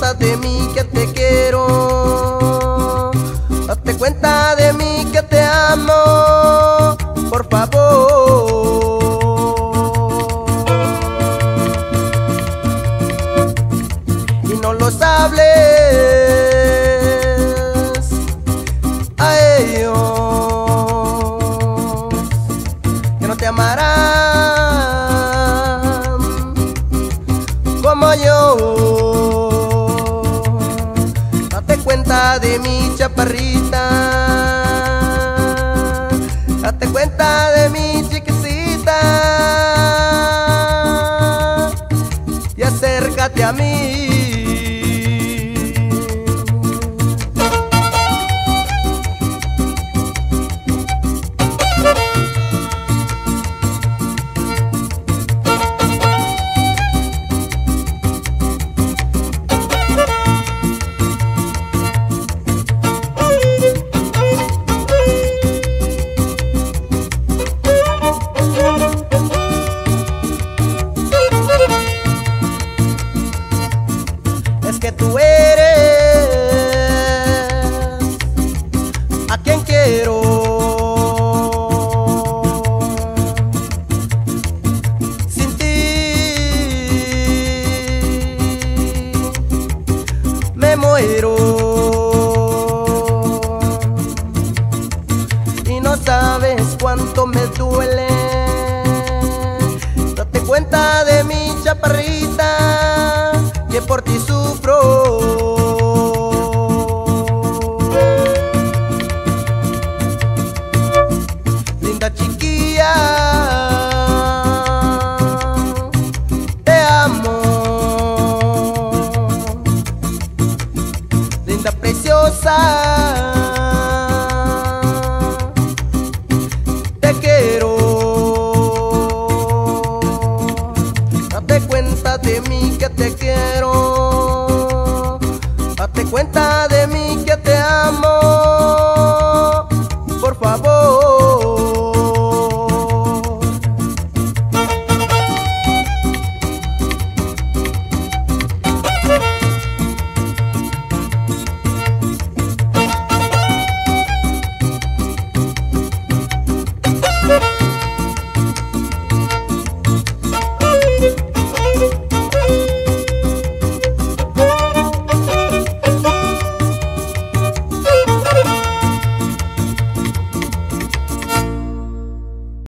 cuenta de mí que te quiero. Date cuenta de mí que te amo, por favor. Y no los hables a ellos, que no te amarán como yo. Date cuenta de mi chaparrita, date cuenta de mi chiquitita y acércate a mí. Es que tú eres a quien quiero. Sin ti me muero y no sabes cuánto me duele. Date cuenta de mi chaparrita, que por ti sufro. Linda chiquilla, te amo. Linda preciosa, te quiero. Date cuenta de mí que te quiero. Date cuenta